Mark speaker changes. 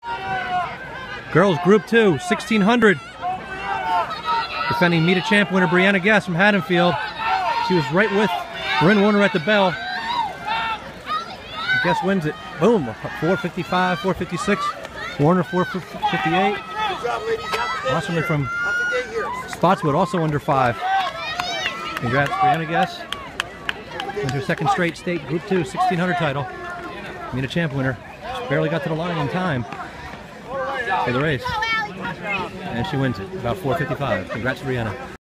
Speaker 1: Girls Group 2, 1600. Defending meet a champ winner Briana Gess from Haddonfield. She was right with Marin Warner at the bell. Gess wins it. Boom. 455, 456. Warner 458. Wasserman from Spotswood also under 5. Congrats, Briana Gess. Wins her second straight state Group 2 1600 title. Meet a champ winner. Just barely got to the line in time for the race. And she wins it, about 4:55. Congrats, Briana.